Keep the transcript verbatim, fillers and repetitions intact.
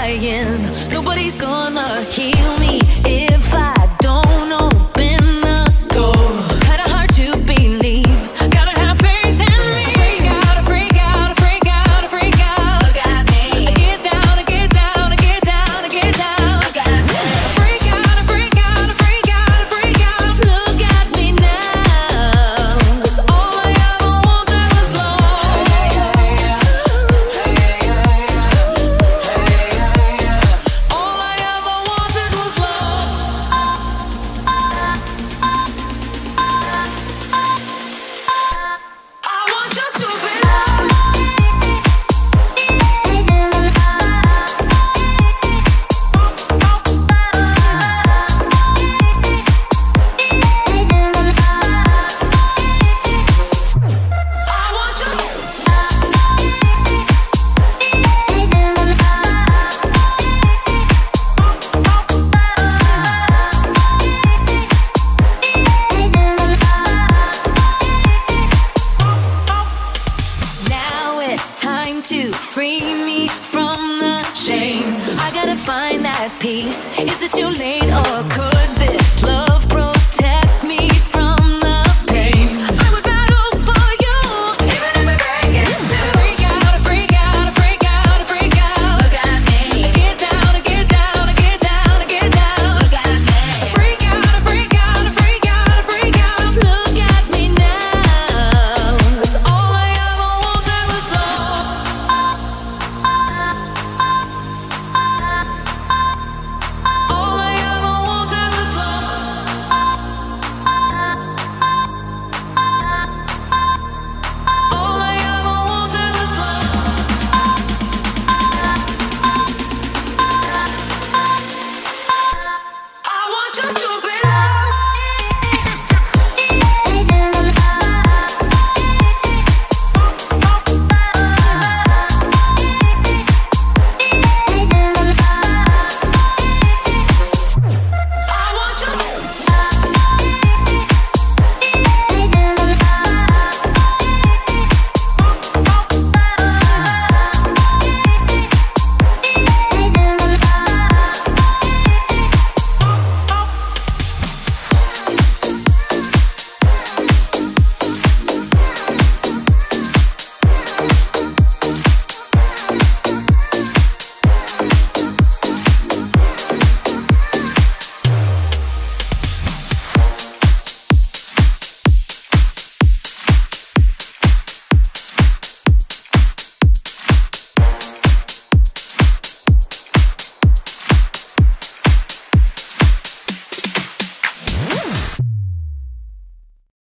crying. Nobody's gonna heal me if I don't open the door. Kinda hard to believe, gotta have faith in me. Freak out, freak out, freak out, freak out. Look at me. I get down, I get down, I get down, I get down. Look at me. Freak out, freak out, freak out, freak out. Look at me now. 'Cause all I ever wanted was love. All I ever wanted was love. I want just to be loved. I want just Now it's time to free me from the shame. I gotta find that peace. Is it too late or could